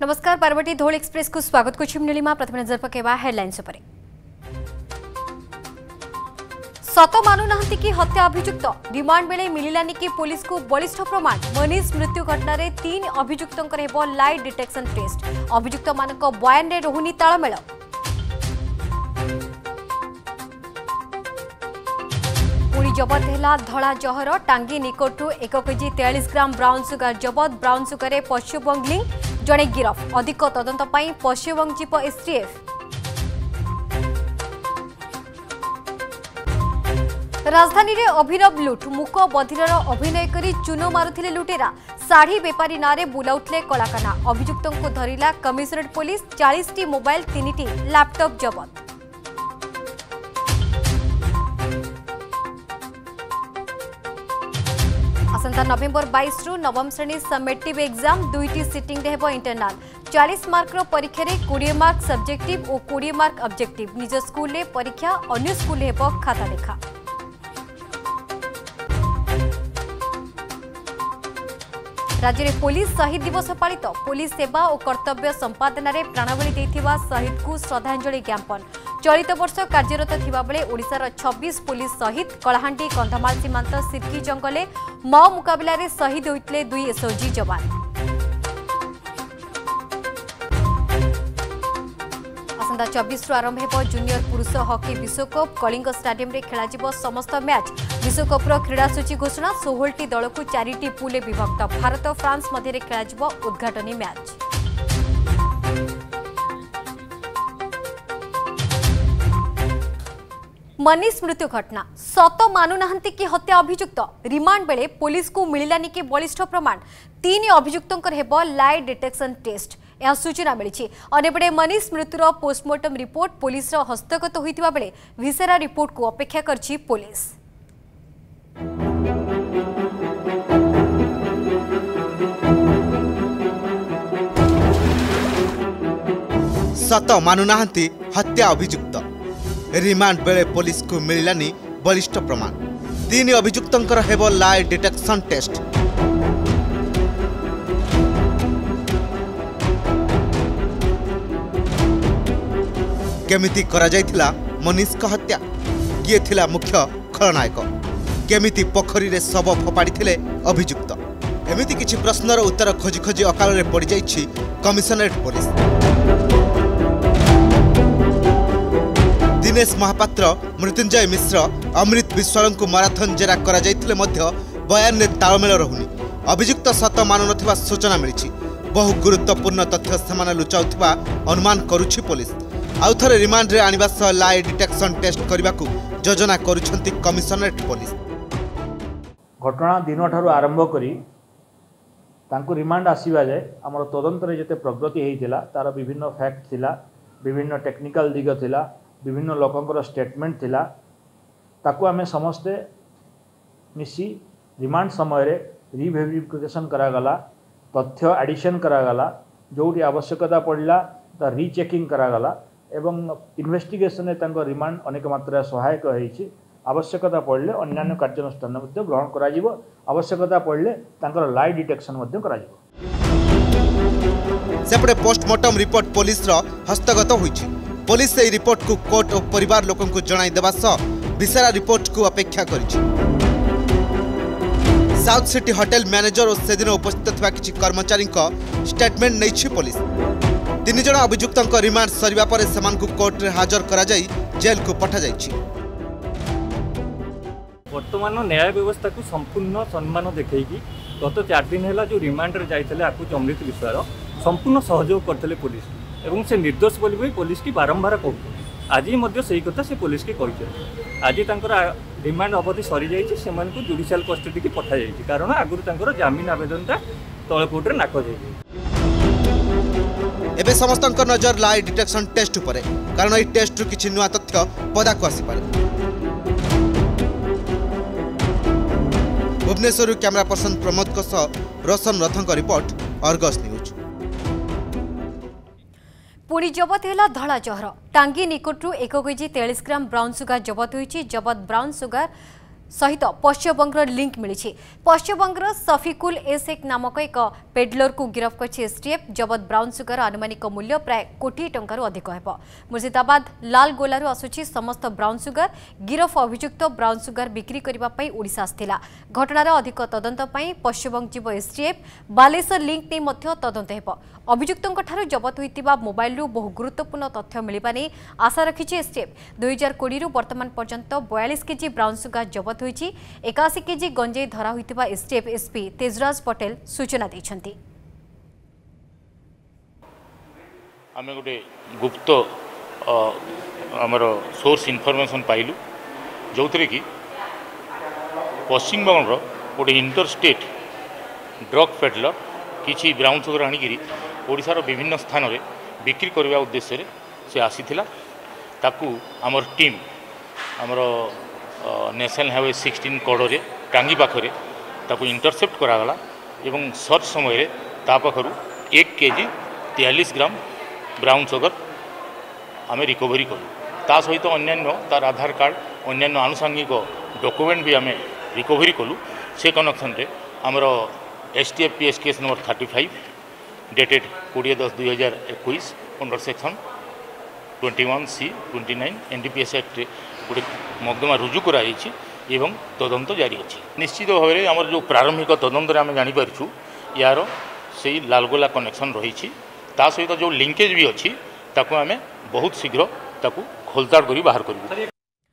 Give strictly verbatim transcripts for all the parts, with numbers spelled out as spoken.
नमस्कार पार्वती धौल एक्सप्रेस को स्वागत कुछ नीलिमा प्रथम नजर पकेबा हेडलाइंस उपरे। सत मानुना कि हत्या अभियुक्त रिमांड बेले मिलिलानी कि पुलिस को बलिष्ठ प्रमाण मनीष मृत्यु घटना रे तीन अभियुक्तंकर हेबो लाई डिटेक्शन टेस्ट अभियुक्त मानक बयान रे रहुनी तालमेल। पुणी जबत है धला जहर टांगी निकटू एक केजी तेयालीस ग्राम ब्राउन सुगर जबत ब्राउन सुगर पश्चिमबंग लिंक जड़े गिरफ अधिक तदंत पश्चिमबंग जीप एसटीएफ। राजधानी रे अभिनव लुट मूक बधिर अभिनय करी चून मारुथिले लुटेरा साड़ी बेपारी नारे बुलाउथिले कलाकाना अभियुक्तों को धरिला कमिशनरेट पुलिस चालीस टी मोबाइल तीन टी लैपटॉप जबत। आसंता नवेम्बर बाईस रु नवम श्रेणी समेटिव एग्जाम दुईटी सिटिंग रे हेबो इंटरनल चालीस मार्क रो परीक्षा रे बीस मार्क सब्जेक्टिव और बीस मार्क ऑब्जेक्टिव निज स्कूल रे परीक्षा अन्य स्कूल रे हेबो खाता देखा। राज्य में पुलिस शहीद दिवस पालित पुलिस सेवा और कर्तव्य संपादन में प्राणबली देथिबा शहीद को श्रद्धांजलि ज्ञापन चलित वर्ष कार्यरत थिबा बेले ओडिशार छब्बीस पुलिस शहीद कलाहांडी कंधमाल सीमांत सिरकी जंगले माओ मुकाबला रे शहीद होइतले दुई एसओजी जवान। आसंता चौबीस रु आरंभ हेबो जूनियर पुरुष हॉकी विश्वकप कलिंग स्टेडियम रे खेला जिवो समस्त मैच विश्वकप रो क्रीड़ा सूची घोषणा सोलह टी दल को चार टी पूले विभक्त भारत और फ्रांस मध्य खेला जिवो उद्घाटनी मैच। मनीष मृत्यु घटना सत मानुना कि हत्या अभियुक्त रिमांड बेले पुलिस को मिलिलानी कि बलिष्ठ प्रमाण तीन अभियुक्तंकर हेबो लाई डिटेक्शन टेस्ट यह सूचना मिली। अन्यपटे मनीष मृत्युर पोस्टमार्टम रिपोर्ट पुलिस हस्तगत होइतिबा बेले भिसेरा रिपोर्ट को अपेक्षा करछि पुलिस। सत मानुना हत्या अभियुक्त रिमांड बेले पुलिस को मिलिलानी बलिष्ठ प्रमाण तीन अभियुक्तंकर हेबो लाई डिटेक्शन टेस्ट। केमिति करा जायथिला मनीष का हत्या किए थिला मुख्य खलनायक केमिति पोखरी रे शव फोपाड़ी थिले अभियुक्त एमिति किछि प्रश्नर उत्तर खोजी खोजी अकाल रे पड़ी जाइछि कमिशनरेट पुलिस। दिनेश महापात्र मृत्युंजय मिश्र अमृत विश्वाल को माराथन जेरा करा जायथिले मध्य बयान रे तालमेल रहुनी अभियुक्त सत मानु नथिबा सूचना मिलिछि बहु गुरुत्वपूर्ण तथ्य समान लुचाउथिबा अनुमान करुछि पुलिस। आउ थरे रिमांड रे आनिबा सह लाई डिटेक्शन टेस्ट करबाकू योजना करुछंती कमिशनरेट पुलिस। घटना दिन ठारू आरंभ करी तांको रिमांड आसीबा जाय हमर तदंत रे जते प्रगति हेइतिला तार विभिन्न फैक्ट थिला विभिन्न टेक्निकल दिग थिला विभिन्न लोकंकर स्टेटमेंट थिला ताकू आमे समस्ते मिसी रिमांड समय रे रिवेरिफिकेशन करागला तथ्य एडिशन करागला जोटी आवश्यकता पड़ला ता रीचेकिंग करागला एवं इन्वेस्टिगेशन में तांको रिमांड अनेक मात्रा सहायक होइछि आवश्यकता पड़ले अन्यान्य कार्यानुष्ठान मध्ये ग्रहण करा जिवो आवश्यकता पड़ले तांकर लाई डिटेक्शन मध्ये करा जिवो। सेपटे पोस्टमार्टम रिपोर्ट पुलिस रो हस्तगत होइछि पुलिस से रिपोर्ट को कोर्ट और परिवार लोकन को जणाई देबा सह विसेरा रिपोर्ट को अपेक्षा करिछि। साउथ सिटी होटल मैनेजर और सेदिन उपस्थित थिबा किछि कर्मचारी को स्टेटमेंट नैछि पुलिस। तीन जन अभियुक्तों रिमांड सरिबा परे समान को कोर्ट रे हाजर करा जाई जेल को पठा जाइछि। वर्तमान न्याय व्यवस्था को संपूर्ण सम्मान देखैकी गत चार दिन है जो रिमांड रे जाइतले आकु अमृत विश्वास संपूर्ण सहयोग करथिले पुलिस एवं से निर्दोष बोली भी पुलिस की बारंबार कहते आज मध्य से कथा से पुलिस की कहते आज तांकर रिमांड अवधि सरी जाइछि सेमान को जुडिशियल कस्टडी की पठा जाइछि कारण आगुरु तांकर जामीन आवेदनटा तळ कोर्ट रे नाक जाइछि। एबे समस्तक नजर लाई डिटेक्शन टेस्ट उपरे कारण এই टेस्ट रु किछि नुआ तथ्य पदा को आसी पारे। भुवनेश्वर कैमरा पर्सन प्रमोद को सह रोशन रथंक रिपोर्ट अर्गस न्यूज। पुणी जबत है धला जहर टांगी निकटू एक केजी तेयालीस ग्राम ब्राउन सुगर जबत होइछि जबत ब्राउन सुगर सहित पश्चिमबंगर लिंक मिली। पश्चिमबंगर सफिकुल एसेक नामक एक पेडलर को गिरफ्त कर एसटीएफ। जबत ब्राउन सुगर आनुमानिक मूल्य प्राय कोटी टंकार अधिक है। मुर्शिदाबाद लालगोलारू आसुची समस्त ब्राउन सुगर। गिरफ अभियुक्त ब्राउन सुगर बिक्री करने ओडिशा आसाला। घटनार अधिक तदंत पश्चिमबंग जीव एसटीएफ। बालेश्वर लिंक नहीं तदंत हो। अभियुक्तों ठारू जबत होता मोबाइल बहु गुरुत्वपूर्ण तथ्य मिलवा नहीं आशा रखी एसटीएफ। दुई हजार कोड़ी वर्तमान पर्यंत बयालीस केजी ब्राउन सुगर जबत होती। एकाशी केजी गंजेई धरा होता एसटीएफ एसपी तेजराज पटेल सूचना देते। आम गोटे गुप्त आमर सोर्स इनफॉरमेशन पाइलु जो थे कि पश्चिमबंग गोटे इंटरस्टेट ड्रग पेडलर किसी ब्राउन सुगर आनिकी ओडिशार विभिन्न स्थान में बिक्री करने उद्देश्य से आसीथिला। ताकू आमर टीम आमर नेशनल हाईवे सिक्सटीन कड़े टांगी पाखरे ताकू इंटरसेप्ट करागला एवं सर्च समय ता पाखरु एक केजी तेयालीस ग्राम ब्राउन सुगर आम रिकवरी कलु। ता सहित अन्यान्य तार आधार कार्ड अन्यान्य आनुषंगिक डॉक्यूमेंट भी आम रिकवरी कलु। से कनेक्शन रे आमर S T F P S case number thirty five dated कोड़े दस दुई हजार एक under section twenty one C twenty nine N D P S act गोटे मकदमा रुजु कराई एवं तदंत जारी अच्छी। निश्चित भाव में आमर जो प्रारंभिक तदंत आम जानीपरिछु यार से लालगोला कनेक्शन रही। ता सहित जो लिंकेज भी अच्छी ताकू आम बहुत शीघ्र ताकू खोलताड़ करी बाहर करूँ।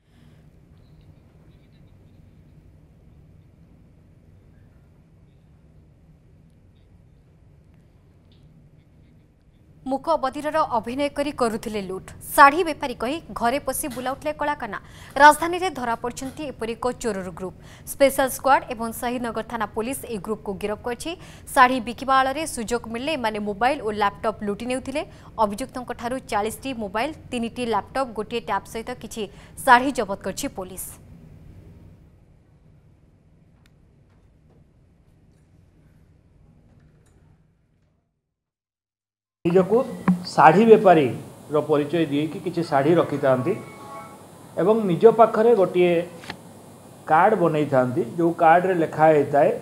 मुख बधिरर अभिनय करी करुथिले लुट। साड़ी बेपारी कही घरे पशि बुलाउथिले कलाकाना। राजधानी रे धरा पड़छंती एपरि एक चोरर ग्रुप। स्पेशल स्क्वाड एवं शहीदनगर थाना पुलिस ए ग्रुप को गिरफ्त करछि। साड़ी बिकिबा आଳରେ सुजोग मिलले माने मोबाइल और लैपटॉप लुटि नेउथिले। अभियुक्तों ठारू चालीस टी मोबाइल तीन टी लैपटॉप गोटे टैब सहित किछि साड़ी जबत करछि पुलिस। निजको साड़ी बेपारी रो परिचय दिए कि किसी साड़ी रखी था एवं निज पाखरे गोटे कार्ड बन था जो कार्ड रे लिखा होता है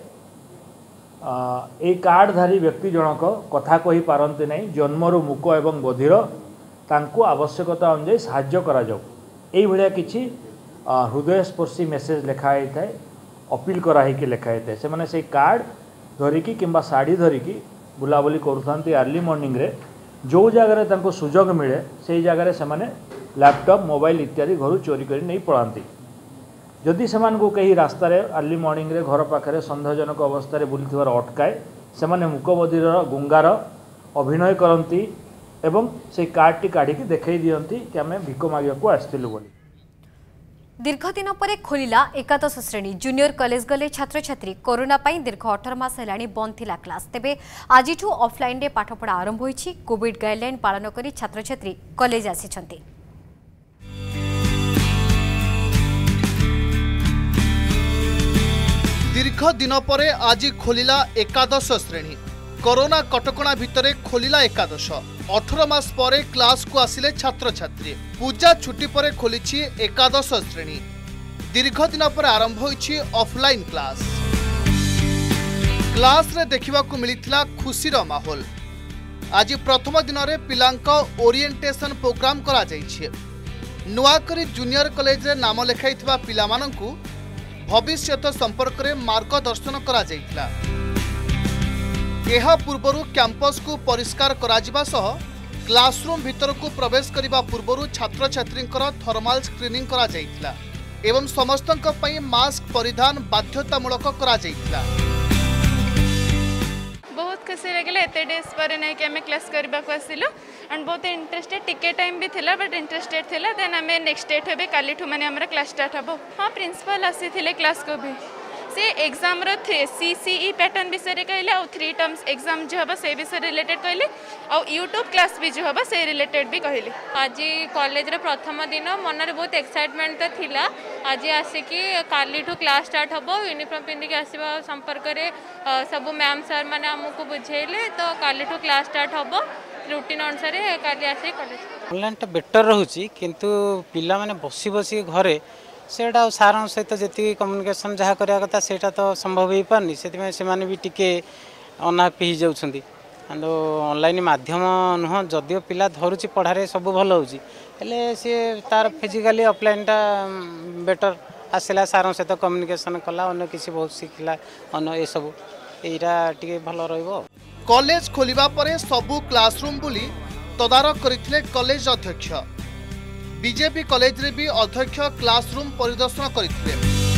ए कार्डधारी व्यक्ति जनक कथा कही पारती नहीं जन्मरू मुक एवं बधिर तांको आवश्यकता अनुसार साहाय्य करा जाऊ एई भलिया किछि हृदयस्पर्शी मेसेज लिखा होता है अपील कराई लिखा होता है। से माने से कार्ड धरिकी किंबा साड़ी धरिकी बुलाबुली करुथांती अर्ली मॉर्निंग रे जो जगार तांको सुजोग मिले से जगार से माने लैपटॉप मोबाइल इत्यादि घर चोरी कर नहीं पड़ाती। जदि से को कहीं रास्तार अर्ली मॉर्निंग रे घर पाखे सन्देहजनक अवस्था बुलूर अटकाए से मुकबधीर गुंगार अभिनय करती एवं से कार्डटी काढ़ी देखई दियंती कि आम भिक मांगू आसलु बोली। दीर्घ दिन पर खोलिला एकादश श्रेणी जूनियर कॉलेज गले छात्र छात्री। कोरोना पाई दीर्घ अठारह मास हेलाणी बंद थिला क्लास। तेबे आजिठू ऑफलाइन रे पाठपढ़ा आरंभ होईछि। कोविड गाइडलाइन पालन करी छात्र छात्री कॉलेज आसिछंती। दीर्घ दिन पर आज खोलिला एकादश श्रेणी। कोरोना कटकणा भितरे खोलिला एकादश। अठारह मास परे क्लास को आसिले छात्र छात्री। पूजा छुट्टी पर खोलिछि एकादश श्रेणी। दीर्घ दिन पर आरंभ होइछि ऑफलाइन क्लास। क्लास रे देखिबा को मिलिथिला खुशीर माहौल। आज प्रथम दिन रे पिलांक ओरिएंटेशन प्रोग्राम करा जाइछि। नुआकरी जूनियर कॉलेज रे नाम लेखाइथिबा पिलामानंकु भविष्यत संपर्क रे मार्गदर्शन करा जाइथिला। एहा पूर्वरु कैंपस को परिष्कार करा जिबा सह क्लासरूम भीतर को प्रवेश करने पूर्व छात्र छात्री थर्माल स्क्रीनिंग करा जाइथिला एवं समस्तक पई मास्क परिधान बाध्यतामूलक करा जाइथिला। बहुत खुशी लगे एत डेज पर नहीं कि आम क्लास करने को आसिलु एंड बहुत इंटरेस्टेड टिके टाइम भी थिला बट इंटरेस्टेड थिला देन आम नेक्स्ट डेट हे काली ठू माने हमरा क्लास स्टार्ट हबो। हाँ प्रिंसिपल आसी थिले क्लास को भी से एग्जाम रो थे सीसीई पैटर्न विषय कहले और थ्री टर्म्स एग्जाम जो हम से विषय रिलेटेड कहले और यूट्यूब क्लास भी जो हम से रिलेटेड भी कहले। आज कॉलेज रे प्रथम दिन मन रे बहुत एक्साइटमेंट तो थिला। आज आसिकी काली ठू क्लास स्टार्ट हबो यूनिफॉर्म पिंधि के आसीबा संपर्क रे सब मैम सर माने हमको बुझेले तो काली ठू क्लास स्टार्ट हबो रूटीन अनुसार काली आसी कॉलेज। ऑनलाइन टा बेटर रहउची किंतु पिला माने बसी बसी घरे सेटा सार सहित जी कम्युनिकेशन जहाँ करवा कथा से तो संभव हो पारनी से भी टिके अनहापी हो जाती ऑनलाइन माध्यम नुह जदिव पिला धरुची पढ़ारे सब भल हो सी तार फिजिकाली ऑफलाइनटा बेटर आसला सार सहित कम्युनिकेशन कला अन्य किसी बहुत शिखला अन्य ये सब यहाँ टे भल रही। कॉलेज खोलिबा परे सबु क्लासरूम बुली तदारक करथिले कॉलेज अध्यक्ष। बीजेपी कॉलेज रे भी अध्यक्ष क्लासरूम परिदर्शन करथिले।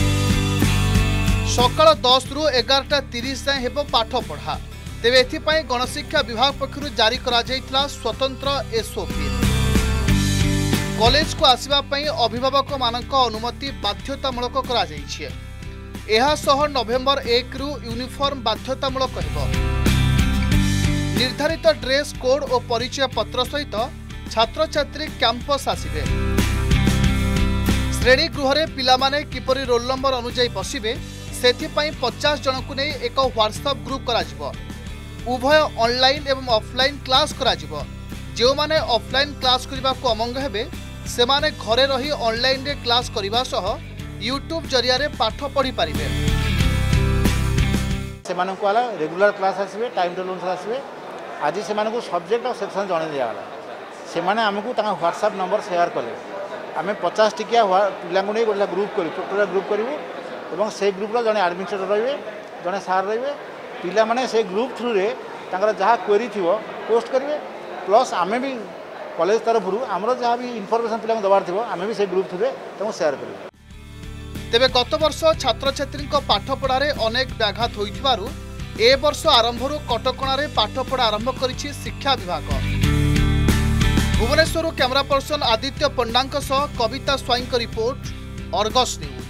सकाळ दस रु एगारटा तीस जाए हेबो पाठ पढ़ा तेबे एथिपाई गणशिक्षा विभाग पक्षरु जारी करा जायतिला स्वतंत्र एसओपी। कॉलेज को आसीबा पई अभिभावक मानक अनुमति बाध्यतामूलक करा जायछि। एहा सह नवेम्बर एक रु यूनिफॉर्म बाध्यतामूलक हेबो। निर्धारित ड्रेस कोड और परिचय पत्र सहित छात्र छात्री कैंपस आसिबे। श्रेणी गृह पिलामाने किपरि रोल नंबर अनुଯାयी बसिबे सेथिपाई पचास जन को नहीं एक व्हाट्सएप ग्रुप करा उभय ऑनलाइन एवं ऑफलाइन क्लास करा जो माने ऑफलाइन क्लास करबा को अमंग हेबे से माने घरे रही ऑनलाइन रे क्लास करबा सह यूट्यूब जरिया रे पाठ पढ़ी पारिबे। से माने को आला रेगुलर क्लास आसीबे टाइम टेबल अनुसार आसीबे। आज से माने को सब्जेक्ट और सेक्शन जणे दियाला से माने हमकु ता व्हाट्सएप नंबर शेयर कले आमे पचास टिकिया पिला को नहीं गोला ग्रुप करी टोटल ग्रुप करिवो एवं से ग्रुप रो जणे एडमिनिस्ट्रेटर रहिबे जणे सार रहिबे पिला माने से ग्रुप थ्रू रे तांकर जहा क्वेरी थिवो पोस्ट करिवे प्लस आमे भी कॉलेज तरफ रु हमरो जहा भी इंफॉर्मेशन पिला को दबार थिवो आमे भी से ग्रुप थ्रू रे तांको शेयर करिवे। तेबे गत वर्ष छात्र छात्री पाठ पढ़ारे अनेक व्याघात होइथिबारु ए वर्ष आरंभरू कटकणारे पाठपढ़ा आरंभ करिछि शिक्षा विभाग। भुवनेश्वर कैमरा पर्सन आदित्य पंडांक सह Kabita Swain report Argus News.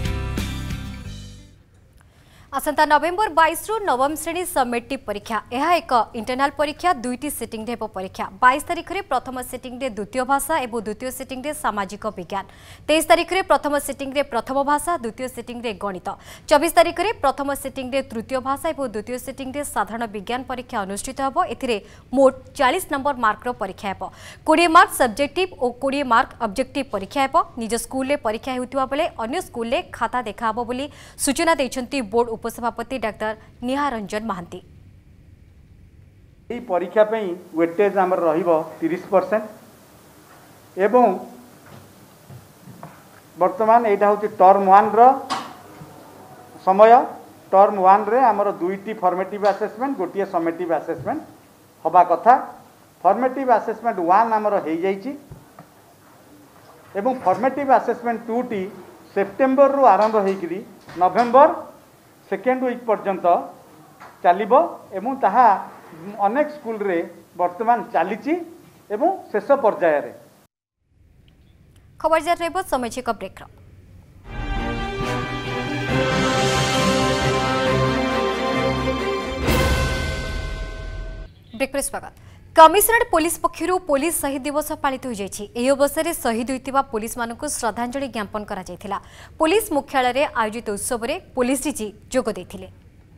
आसंता नवेम्बर बाईस रु नवम श्रेणी सबमेटिव परीक्षा यह एक इंटरनाल परीक्षा दुईटी सिटिंग हेब परीक्षा बाईस तारिख में प्रथम सिटिंग रे द्वितीय भाषा और द्वितीय सिटिंग रे सामाजिक विज्ञान तेईस तारिख में प्रथम सिटिंग रे प्रथम भाषा द्वितीय सिटिंग रे गणित चौबीस तारिख में प्रथम सिटिंग रे तृतीय भाषा और द्वितीय सिटिंग रे साधारण विज्ञान परीक्षा अनुष्ठित होब। एथिरे मोट चालीस नंबर मार्कर परीक्षा हेब। बीस मार्क सब्जेक्टिव और बीस मार्क ऑब्जेक्टिव परीक्षा हेब। निज स्कूल रे परीक्षा हेउतिबा बेले अन्य स्कूल रे खाता देखाबो बोली सूचना दैछंती बोर्ड उपसभापति डाक्टर निहार रंजन महांती। परीक्षा वेटेज आमर रहिबो तीस परसेंट एवं वर्तमान एटा होची टर्म वन रो समय टर्म वन रे आमर दुईटी फॉर्मेटिव असेसमेंट गोटे समेटिव असेसमेंट हवा कथा। फॉर्मेटिव असेसमेंट वन आमर हो जाइछि एवं फॉर्मेटिव असेसमेंट टू टी सेप्टेम्बर रु आरंभ होइकरी नवेम्बर सेकेंड वीक पर्यंत चलिबो एवं ताहा अनेक स्कूल रे वर्तमान चलीची एवं शेष पर्याय रे। खबर जार रेबो सामाजिक ब्रेक ब्रेक पर स्वागत। कमिशनरेट पुलिस पक्षरु पुलिस शहीद दिवस पालित हो जाइछि। एही अवसर में शहीद होइतिबा पुलिस मानकु श्रद्धांजलि ज्ञापन करा जायथिला। पुलिस मुख्यालय रे आयोजित उत्सव रे पुलिस डीजी जोग दैथिले।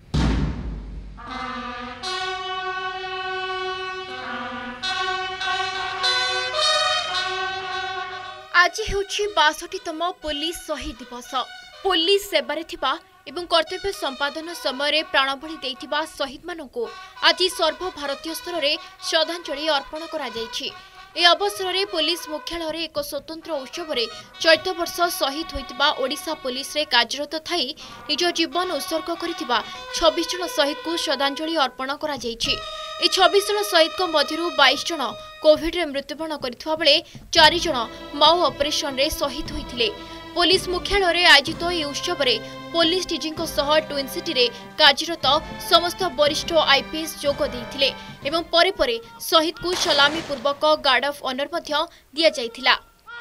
आज हेउछि बासठीतम पुलिस शहीद दिवस। पुलिस सेवारे थिबा एवं कर्तव्य संपादन समय प्राणबली देइथिबा शहीद मानकु आज सर्वभारतीय स्तर में श्रद्धांजलि अर्पण करा जायछि। ए अवसर में पुलिस मुख्यालय रे एक स्वतंत्र उत्सव में चलित वर्ष शहीद होइतिबा ओडिशा पुलिस रे कार्यरत थाई निज जीवन उत्सर्ग करितिबा छब्बीस जन शहीद को श्रद्धांजलि अर्पण करा जायछि। ए छब्बीस जन शहीद को मध्यरु बाईस जन कोविड रे मृत्युवरण करथिबा बेले चार जन माओ ऑपरेशन रे शहीद होइथिले। पुलिस मुख्यालय रे आयोजित ए उत्सव में पुलिस डीजी ट्विन सिटी रे कार्यरत समस्त वरिष्ठ आईपीएस जोग देइथिले एवं परे परे शहीद को सलामी पूर्वक गार्ड ऑफ ऑनर मध्य दिया जाइथिला।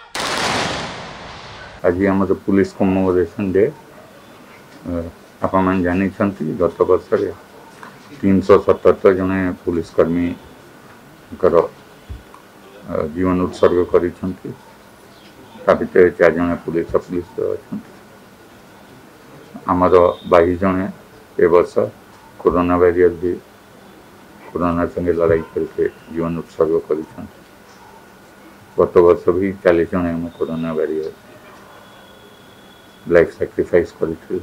आज हमर पुलिस कमेमोरेशन डे आपन मन जानि छथि गत वर्ष रे तीन सौ सतहत्तर जन पुलिस कर्मी कर जीवन उत्सर्ग करि छथि। भितर चार जन पुलिस पुलिस अच्छा आमर बाईस जन ए वर्ष कोरोना वायरस भी कोरोना संगे लड़ाई करके जीवन उत्सर्ग कर गत वर्ष भी चालीस जन आम कोरोना वायरस लाइफ सैक्रिफाइस करथिले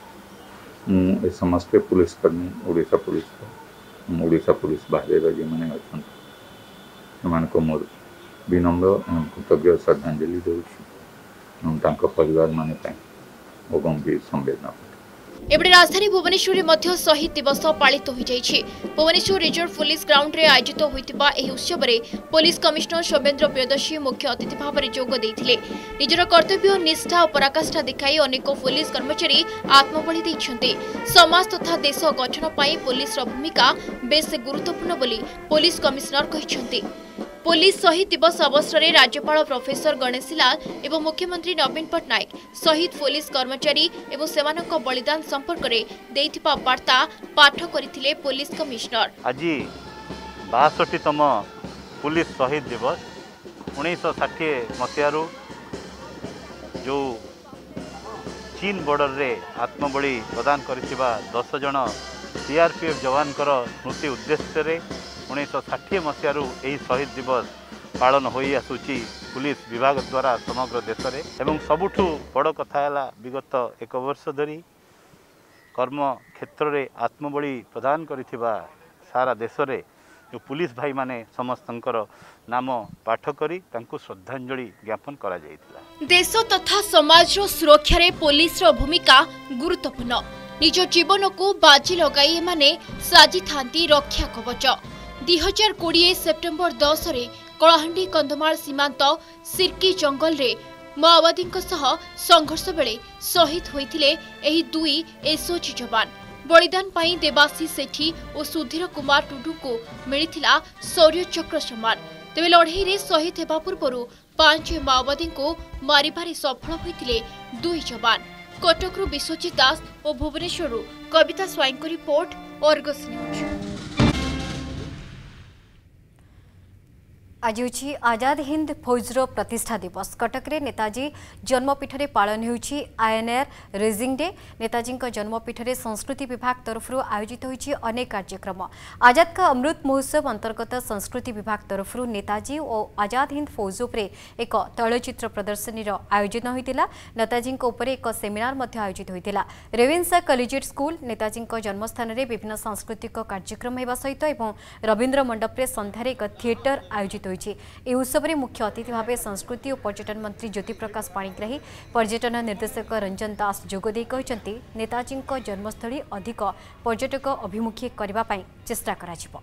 मु ए समस्त पुलिस कर्मी ओडिशा पुलिस ओडिशा पुलिस बाहर जे माने अछन समान को मोर विनम्र एवं कृतज्ञ श्रद्धांजलि देउछि तांको परिवार माने पय गंभीर संवेदना। एबडे राजधानी भुवनेश्वर में शहीद दिवस पालित हो जाइछि। भुवनेश्वर रिजर्व पुलिस ग्राउंड रे आयोजित होइतिबा एही उत्सव रे पुलिस कमिश्नर सौमेन्द्र प्रियदर्शी मुख्य अतिथि भाव में जोग देइथिले। निजर कर्तव्य निष्ठा और पराकाष्ठा देखाई अनेक पुलिस कर्मचारी आत्मबलि दैछन्ते। समाज तथा देश गठन पई पुलिस भूमिका बेस गुरुत्वपूर्ण बोली पुलिस कमिश्नर कहिसन्ते। पुलिस शहीद दिवस अवसर में राज्यपाल प्रोफेसर गणेशी लाल एवं मुख्यमंत्री नवीन पट्टनायक शहीद पुलिस कर्मचारी एवं सेमानक बलिदान संपर्क में देइथिबा वार्ता पाठ करथिले पुलिस कमिश्नर। आज बासठीतम पुलिस शहीद दिवस उन्नीस षाठी मसीह जो चीन बॉर्डर रे आत्मबलि प्रदान करथिबा दस जन सीआरपीएफ जवान स्मृति उद्देश्य रे उन्नीस षाठी मसीह यही शहीद दिवस पालन हो आसूची पुलिस विभाग द्वारा समग्र देश में एवं सबुठु बड़ कथा है विगत एक वर्ष धरी कर्म क्षेत्र में आत्मबलि प्रदान करिथिबा सारा देश में जो पुलिस भाई माने समस्तंकर नाम पाठ करी तांको श्रद्धांजलि ज्ञापन करा जायतिला। देश तथा समाज सुरक्षा रे पुलिस रो भूमिका गुरुत्वपूर्ण। निज जीवन को बाजी लगाई माने साजी थांती रक्षा कवच। दुई हजार कोड़े सेप्टेम्बर दस रे कलाहांडी कंधमाल सीमांत सिरकी जंगल रे माओवादी संघर्ष बेले शहीद होइथिले एही दुई एसओजी जवान। बलिदान पाई देवासी सेठी और सुधीर कुमार टुडू को मिलिथिला शौर्य चक्र सम्मान। तेबे लड़ाई रे शहीद हेबा पूर्व पांच माओवादी को मारिबारे सफल होइथिले दुई जवान। कटकरू विश्वजित दास और भुवनेश्वर कविता स्वाईं को रिपोर्ट अर्गस न्यूज। आज होछि आजाद हिंद फौजर प्रतिष्ठा दिवस। कटक रे नेताजी जन्मपीठ रे पालन होछि आईएनएर रेजिंग डे। नेताजी जन्मपीठ रे संस्कृति विभाग तरफ आयोजित होछि अनेक कार्यक्रम। आजाद का अमृत महोत्सव अंतर्गत संस्कृति विभाग तरफ नेताजी और आजाद हिंद फौज उपरे एक तैलचित्र प्रदर्शनी आयोजन होइतिला। नेताजी उपरे एक सेमिनार मध्य आयोजित होइतिला। रेवेन्सा कॉलेजिएट स्कूल नेताजी जन्मस्थान रे विभिन्न सांस्कृतिक कार्यक्रम हेबा सहित एवं रवींद्र मंडप रे संध्यारे एक थिएटर आयोजित ए उत्सव में मुख्य अतिथि भाव संस्कृति और पर्यटन मंत्री ज्योति प्रकाश पाणिग्राही पर्यटन निर्देशक रंजन दास जोगदे कहते नेताजी जन्मस्थली अधिक पर्यटक अभिमुखी करने चेष्टा कराजिबो।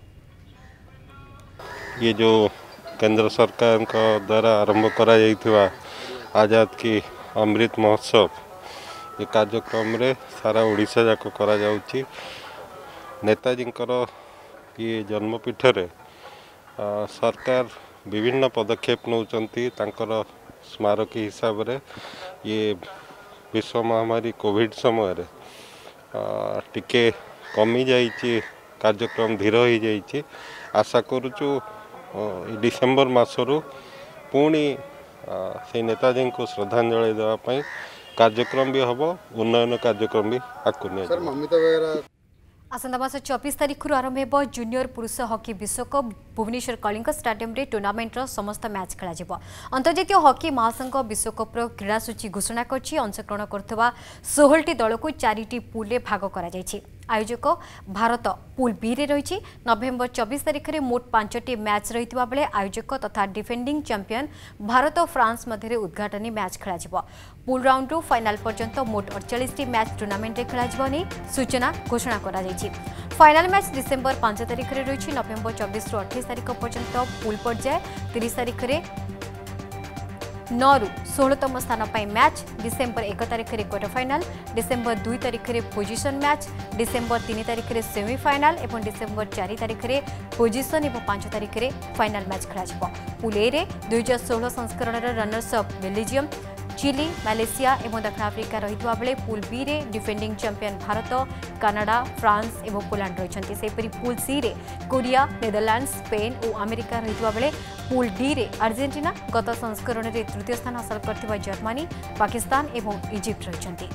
ये जो केंद्र सरकार द्वारा आरंभ करा जाइथिबा आजाद की अमृत महोत्सव ये कार्यक्रम रे सारा ओडिशा जाक करा जाउची। नेताजी ये जन्मपीठ रे सरकार विभिन्न पदक्षेप नौचंती तांकर स्मारकी हिसाब रे ये विश्व महामारी कोविड समय रे टिके कमी जाइए कार्यक्रम धीर हो जाइए। आशा करुचु डिसेम्बर मासरू पुणी से नेताजी को श्रद्धांजलि देवाई कार्यक्रम भी हम उन्नयन कार्यक्रम भी आकु। आसंता मास चौबीस तारीख आरंभ हो जूनियर पुरुष हॉकी विश्वकप भुवनेश्वर कलिंग स्टेडियम रे टूर्नामेंट समस्त मैच खेल। अंतर्जातीय हॉकी महासंघ विश्वकप क्रीड़ा सूची घोषणा कर अंशग्रहण कर सोलह दल को चारिटी पूल में भाग कर। आयोजक भारत पूल बी रे रही। नवेम्बर चौबीस तारीख में मोट पांचटी मैच रही बेले आयोजक तथा डिफेंडिंग चैंपियन भारत और फ्रांस मध्य उद्घाटनी मैच खेल। पूल राउंड रु फाइनाल पर्यंत मोट अड़चाश मैच टूर्नामेंट में खेल सूचना घोषणा कर। फाइनाल मैच डिसेम्बर पांच तारीख में रही। नवेम्बर चौबीस रु अठाईस तारीख पर्यंत पूल पर्याय तीस तारीख में नौ रु सोलहतम स्थान पर मैच। डिसेम्बर एक तारीख में क्वार्टर फाइनाल। डिसेम्बर दुई तारीख में पोजिशन मैच। डिसेम्बर तीन तारीख में सेमिफाइनाल और डिसेम्बर चार तारीख में पोजिशन और पांच तारीख में फाइनाल मैच खेल। पूल ए रे दुई हजार षोह संस्करण runners up Belgium Chile Malaysia और दक्षिण आफ्रिका रही बेले पूल बी रे defending champion Bharat Canada France और पोलैंड रही। सेपरी पूल सी रे कोरिया नेदरलैंड स्पेन और अमेरिका रही बेले पूल डी रे अर्जेंटीना गत संस्करण में तृतीय स्थान हासिल कर जर्मनी पाकिस्तान और इजिप्ट रही।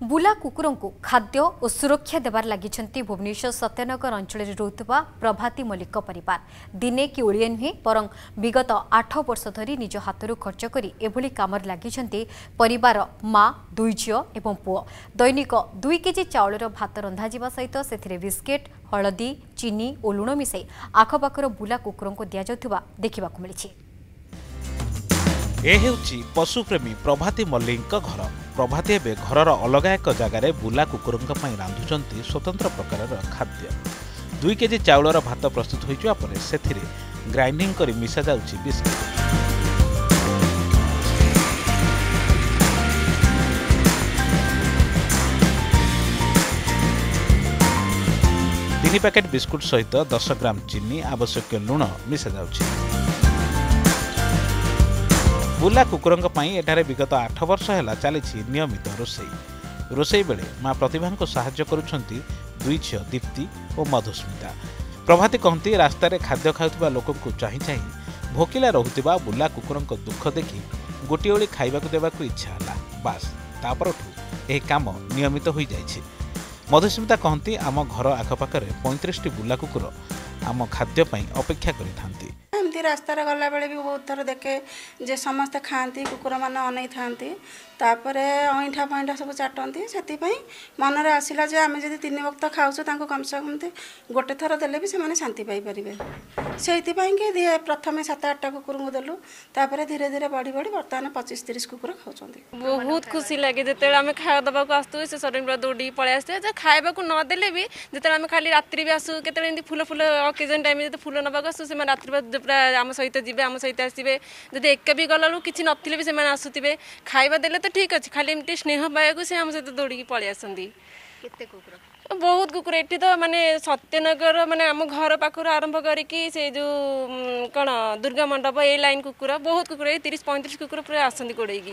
बुला कुकुरों को खाद्य और सुरक्षा देवार लगी भुवनेश्वर सत्यनगर अंचल रोकुवा प्रभाती मल्लिक परिवार दिने कि ओडिया नुहे बरं विगत आठ वर्ष धरी निज हाथरू खर्च कर एभली कामर लगी परिवार माँ दुई झील एवं पुओ दैनिक दुई केजी चाउलर भात रंधा सहित से बिस्केट हलदी चीनी और लुण मिसाई आखपाखर बुला कुकुरों को दि जाउथुवा देखा मिली। ए हेउची पशुप्रेमी प्रभाती मल्लिक घर। प्रभाती एवं घरर अलग एक जगार बुला कुकुरों रांधुंट स्वतंत्र प्रकार खाद्य दुई केजी चाउलर भात प्रस्तुत होइछुआ से ग्राइंडिंग कर मिसा जाउछि बिस्कुट। तीन पैकेट बिस्कुट सहित दस ग्राम चीनी आवश्यक लुण मिसा जाउछि। बुला कुकुरों एठारे विगत आठ वर्ष है चली नियमित रोसई रोसई बेले माँ प्रतिभा को साहाय्य करुछंती दुई झील दीप्ति और मधुस्मिता। प्रभाती कहती रास्तार खाद्य खाउथिबा लोक को चाही चाही भोकिला रहुथिबा बुला कुकुरों दुख देखि गोटे ओली खाइबा देवाक इच्छा है बास तापरठू यह काम नियमित हो जाइछि। मधुस्मिता कहती आम घर आखपाखरे पैंतीस टी बुला कुकुर आम खाद्य अपेक्षा करिथांती। एमती रास्तार गला बेले भी बहुत थर देखे जे समस्ते खाती कुकुर मैंने अनै था अईठा फईठा सब चाटती से मनरे आसला जे आम जब तीन वक्त खाऊँ कम से कम गोटे थर देले भी से शांति पाइपर से प्रथम सात आठटा कुकुर को देलु तापर धीरे धीरे बढ़ी बढ़ी बर्तमान पचीस तीस कुकुर खाऊँ। बहुत खुशी लगे जिते आम खाया दबाक आसू से सडन दौड़ी पलि आसते खाया नदेले भी जिते आम खाली रात्रि भी आसू के फुल फुल अकेजन टाइम जो फुल नबाक आसू से रात्रि पूरा आम सहित जी आम सहित आसवे जब एक भी गलू कि नथिले भी से आसुवे खाଇବା देले तो ठीक अच्छे खाली एमती स्नेह पाया से आम सहित दौड़ी पलि आसती। बहुत कुकुर एठी तो माने सत्यनगर माने आम घर पाखर आरंभ करके से जो कौन दुर्गा मंडप ए लाइन कुकुर बहुत कुकुर तीस पैंतीस कुकुर पूरा आसती गोड़ेगी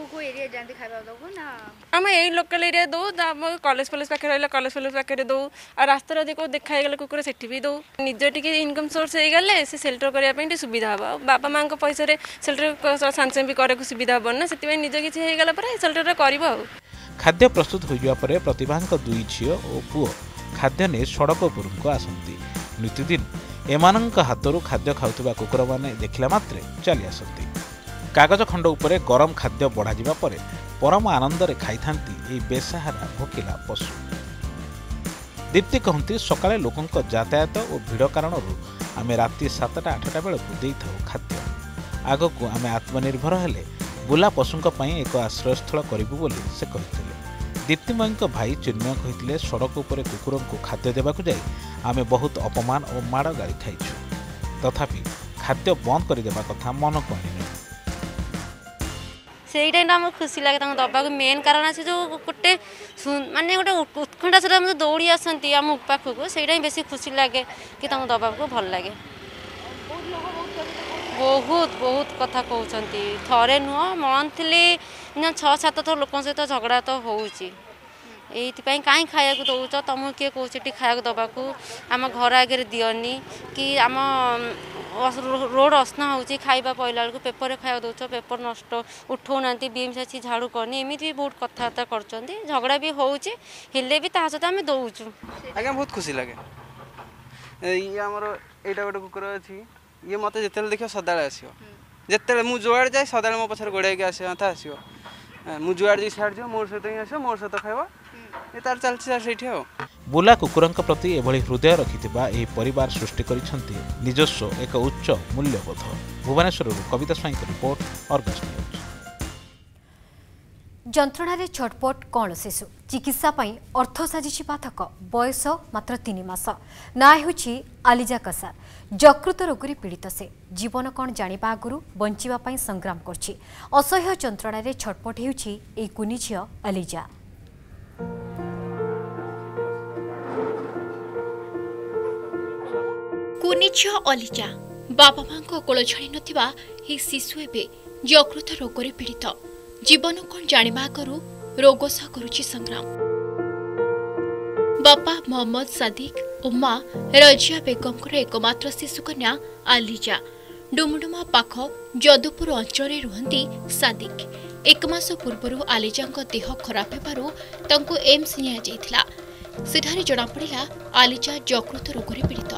आम यही लोकल एरिया दो कॉलेज फॉलेज पाखे रहा कॉलेज फॉलेज पाखे दो आ रास्तार देखो देखा गले कुकुर से भी दो निज टी इनकम सोर्स हो गले से सेल्टर करने सुविधा हम बापा माँ पैसा सेल्टर सागे सागे भी करने सुविधा हम ना से निज किसी होगला सेल्टर कर। खाद्य प्रस्तुत होइबा परे प्रतिभा दुई झील और पुओ खाद्य नहीं सड़क उपरको आसती नितिदिन एमानंक हाथरू खाद्य खाउथिबा कुकुर माने देखिला मात्रे चली आसती। कागज खंड उपरे गरम खाद्य बढ़ा परे परम आनंदरे खाई थांती ए बेसहारा भोकिला पशु। दीप्ति कहती सकाळे लोकंक यातायात और भिड़ कारण आमे राति सातटा आठटा बेलू दे थाउ खाद्य आगक आमे आत्मनिर्भर हेले बुला पशुंक एक आश्रयस्थल करूँ बोली से कहते। दीप्तिमयी भाई चिन्मय कहते सड़क उपरे कुकुरों को खाद्य देवाक जाई आमे बहुत अपमान और माड़ गाड़ी खाइछु तथापि खाद्य बंद करदेवा कथा मन को आनी से टाइम खुशी लगे दबा मेन कारण अच्छे जो गोटे मानने गोटे उत्कंठा सहित दौड़ी आसती आम पाखक से बेसी खुशी लगे कि दबा को भल लगे। बहुत बहुत कथा कहते थरे नुह मंथली छः सात थर लोक सहित झगड़ा तो होती कहीं खाया दौच तुमको किए कौन खाया दबाक आम घर आगे दियनी कि आम रोड असना हो खाଇବା पड़ला बेलू पेपर खाया दौच पेपर नष्ट उठाऊना बीएमसी झाड़ू करनी एमती भी बहुत कथबार्ता कर झगड़ा भी होले भी सहित आम दौचु। आज्ञा बहुत खुशी लगे ये आमर यहाँ गोटे कुकुर अच्छी ये मत जिते देख सदा आसो जिते मुझे जुआड़े जाए सदा मो पछे गोड़े आसा था आसो मुझे जुआड़े जाए सियाड़ जाओ मोर सहित ही आस मोर सहित खाइब ये तार चलती। बुला कुकुरों प्रति एभली हृदय रखिथिबा एही परिवार सृष्टि करिसंती निजस्व एक उच्च मूल्यबोध। Bhubaneswar Kabita Swain report Argus News. जंत्रणा छटपट कौन शिशु चिकित्सा पाई अर्थ साजिश पाठक बयस मात्र तीन मास ना होची आलिजा कसार यकृत रोग पीड़ित से जीवन कौन जानिबा आगुरु बंचिबा पाई संग्राम करछि असह्य जंत्रणा छटपट हेउछि ए कुनी झियो आलिजा। कुनी झियो आलिजा बापा माँ कोल छाड़ी नथिबा ए शिशु एबे यकृत रोग पीड़ित जीवन कौन जानिबा आगुरु रोग सह करुछि संग्राम। बापा मोहम्मद सादिक और माँ रजिया बेगम एकमात्र शिशुकन्या आलिजा डुमडुमा पाख जदुपुर अंचल रुहंती सादिक एक मास पूर्व आलिजांक देह खराब हेबारु तांको एम्स निया जाइथिला। सेठारे जणा पड़िला आलिजा यकृत रोग रे पीड़ित।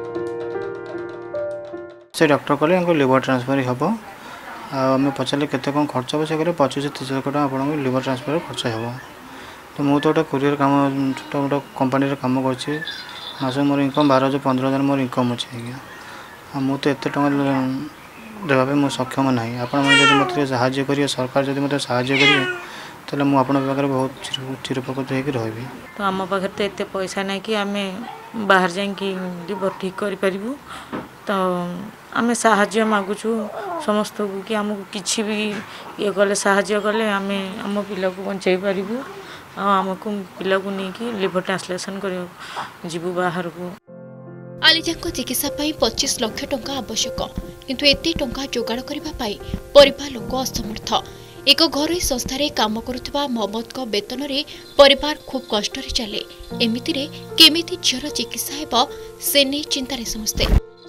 से डॉक्टर कहले हमको लिवर ट्रांसफर हम आम पचारे केते कौन खर्च हे से कहले पच्चीस तीस लाख टका आपको लिवर ट्रांसफर खर्च हो। तो मुझे तो गोटे कुरियर काम छोट मोट कंपानी काम कर मास मोर इनकम बारह हजार पंद्रह हजार मोर इनकम अच्छे आज्ञा मुझे तो एत देवाई मुझे सक्षम ना आप मत साहय करेंगे सरकार जब मत साहय करेंगे तो मुझे बहुत चिरपकृत होकर रही। तो आम पाखे तो एत पैसा ना कि आम बाहर जाकि लिवर ठीक करूँ तो आम साहाय्य मागुचु समस्त को कि आमको किसी भी ये कले साहाय्य कले आम आम पिला को बचाई पारू आमको पिला को नहीं लिवर ट्रांसलेशन कर जीवु बाहर को। आलिजा चिकित्सा पच्चीस लाख टंका आवश्यक किंतु एते टंका जोगाड़ करबा पाई परिवार लोक असमर्थ। एक घरोई संस्थारे काम करुवा मोहम्मद को वेतन रे परिवार खूब कष्ट रे चले। एमिति रे केमिति झर चिकित्सा हेबो से नै चिंतारे समस्ते।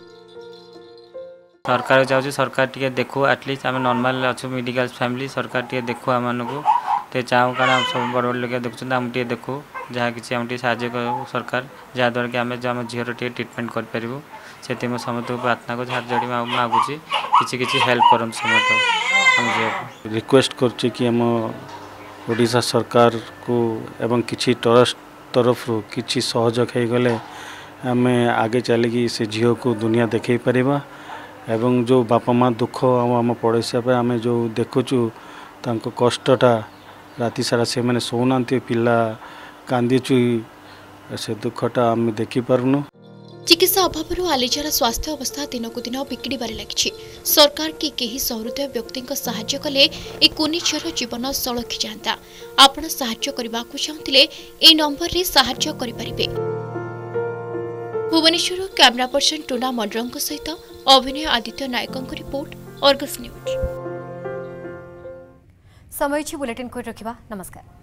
सरकार चाहूँ सरकार टी देखो एटलिस्ट आम नॉर्मल अच्छे मेडिकल फैमिली सरकार टी देखो आम को तो चाहूँ कारण सब बड़ बड़ लोग देखुं आम टे देखो जहाँ कि आम साहय कर सरकार जहाँद्वारा कि आम आम झीर टे ट्रिटमेंट करूँ से समस्त प्रार्थना को हाथ जोड़ी मागुची किसी किसी हेल्प कर समस्त रिक्वेस्ट कर कि आम ओडिशा सरकार को एवं किसी ट्रस्ट तरफ किसी सहयोग हो गले आम आगे चलिकी से झील को दुनिया देखे पारिबा एवं जो बापा माँ दुख आम पड़ोसिया पे आम जो देखुचु तांको कष्टटा राति सारा से मैंने सोना पिला कांदीचु से दुखटा आम देखी पारुनु। चिकित्सा अभाव आलिजार स्वास्थ्य अवस्था दिनक दिन बिगड़बार लगी। सरकार कि केही सहृदय व्यक्ति साहाय्य कले ए कुनी झीर जीवन सलखी जाता। आपण साहाय्य करने को चाहूले ए नंबर रे साहाय्य करिपारिबे। भुवनेश्वर कैमरा पर्सन टूना मंडरंग सहित अभिनय आदित्य नायकों रिपोर्ट अर्गस न्यूज। समय बुलेटिन को रखिबा। नमस्कार।